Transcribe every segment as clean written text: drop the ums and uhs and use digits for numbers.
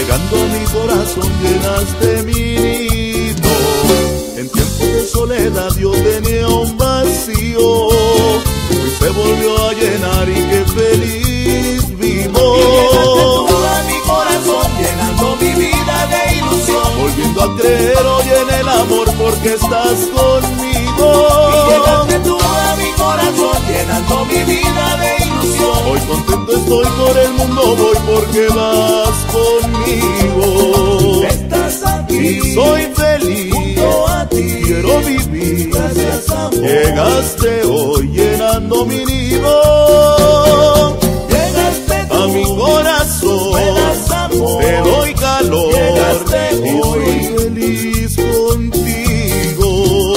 llegando a mi corazón llenaste mi nido. En tiempos de soledad yo tenía un vacío, hoy se volvió a llenar y qué feliz vivo. Y llegaste tú a mi corazón llenando mi vida de ilusión, volviendo a creer hoy en el amor porque estás conmigo. y llegaste tú a mi corazón llenando mi vida de ilusión. Hoy contento estoy, por el mundo voy porque vas conmigo. Estás aquí Y soy feliz, junto a ti, quiero vivir. gracias amor. Llegaste hoy llenando mi nido. Llegaste tú A mi corazón me das amor. te doy calor Llegaste y hoy. soy feliz contigo.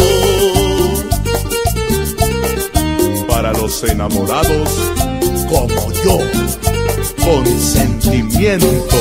Para los enamorados como yo, con sentimiento.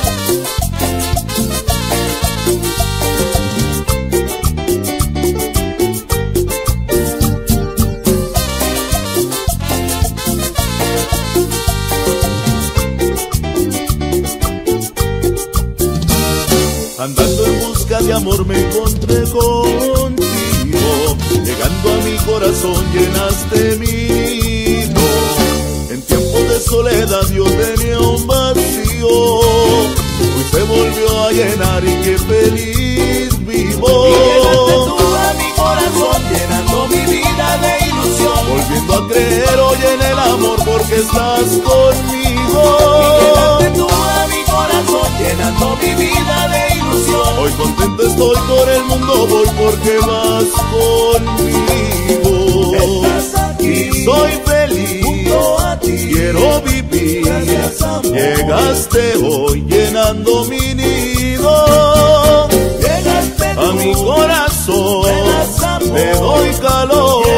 Andando en busca de amor me encontré contigo, llegando a mi corazón llenaste mi nido. En tiempos de soledad yo tenía un vacío, hoy se volvió a llenar y qué feliz vivo. Y llegaste tú a mi corazón llenando mi vida de ilusión, Volviendo a creer hoy en el amor porque estás conmigo. y llegaste tú a mi corazón llenando mi vida de ilusión. Hoy contento estoy, por el mundo voy porque vas conmigo. Estás aquí Y soy feliz, junto a ti, quiero vivir. gracias amor. Llegaste hoy llenando mi nido. Llegaste A mi tú corazón me das amor. te doy calor